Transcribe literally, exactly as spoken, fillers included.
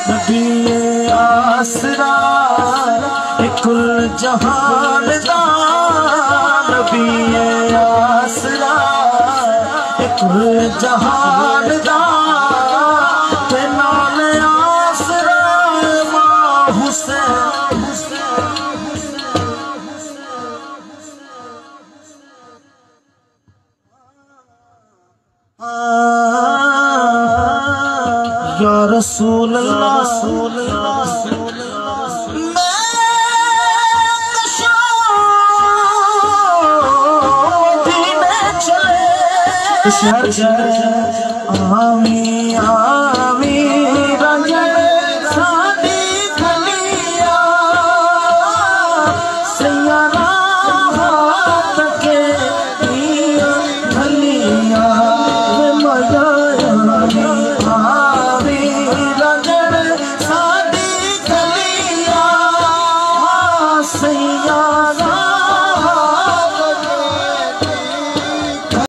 नबी आसरा कुल जहान दा, नबी आसरा कुल जहान दा, ते नाल आसरा मां हुसैन। या रसूल अल्लाह शहर आमी आमी रंजन साडी खलिया सैयारा हाथ के खलिया मजा आमी रंजन साडी खलिया सैयारा